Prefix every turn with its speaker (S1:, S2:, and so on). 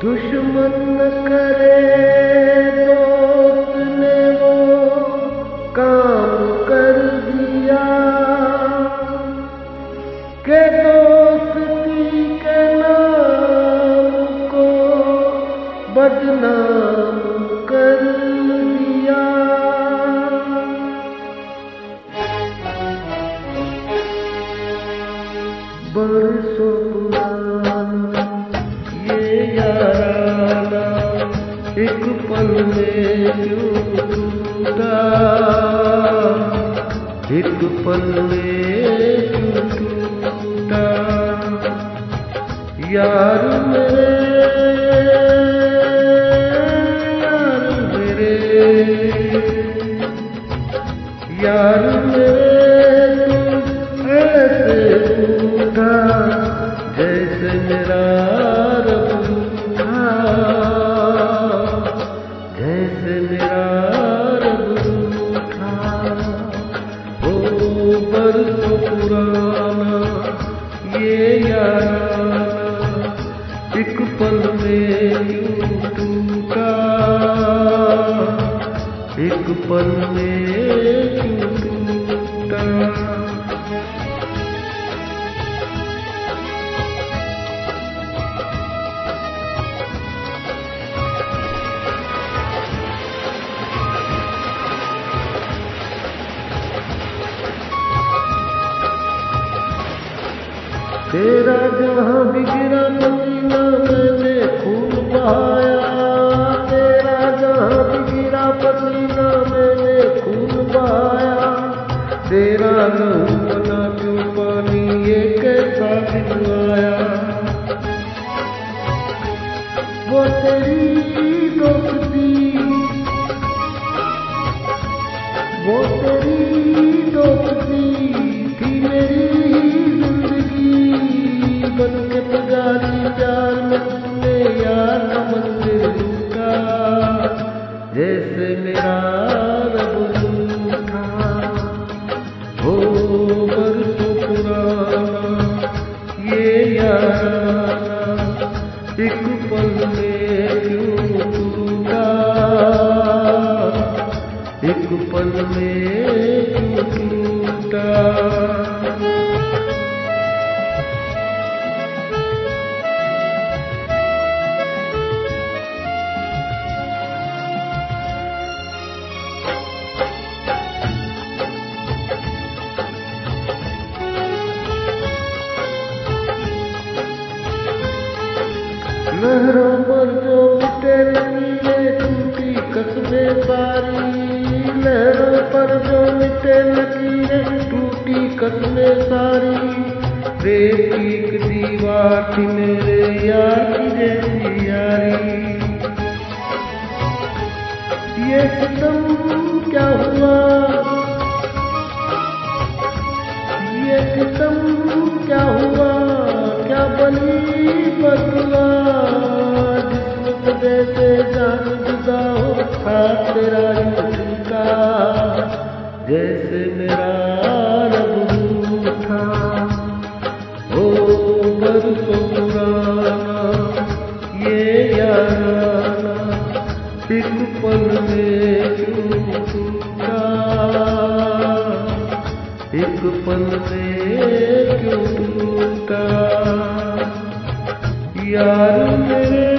S1: दुश्मन न करे दोस्त ने वो काम कर दिया के दोस्ती के नाम को बदनाम कर दिया। बरसों पुराना ये याराना एक पल में क्यों टूटा, एक पल में क्यों टूटा। यार मेरे, यार मेरे तू ऐसे रूठा जैसे मेरा रब रूठा, जैसे मेरा रब रूठा। ओ बरसों पुराना ये याराना एक पल में क्यों टूटा, एक पल में क्यों टूटा। तेरा जहाँ भी गिरा पसीना मैंने खून बहाया, तेरा जहाँ भी गिरा पसीना मैंने खून बहाया। तेरा लहू बना क्यों पानी ये कैसा दिन आया। वो तेरी दोस्ती, वो तेरी दोस्ती थी मेरी बन के पुजारी प्यार में तुमने यार का मंदिर लूटा, जैसे मेरा रब रूठा। हो बरसों पुराना ये याराना एक पल में क्यों टूटा, एक पल में क्यों टूटा। लहरों पर जो मिटे लकीरें टूटी कसमें सारी, लहरों पर जो मिटे लकीरें टूटी कसमें सारी। रेत की एक दीवार थी मेरे यार की जैसी यारी। ये सितम क्या हुआ, ये सितम क्या हुआ, क्या बनी बदला जिसमें जैसे जान जुदा हो था तेरा झूठा, जैसे मेरा रब रूठा। ओ बरसों पुराना ये याराना एक पल में क्यों टूटा, एक पल में क्यों टूटा। यार मेरे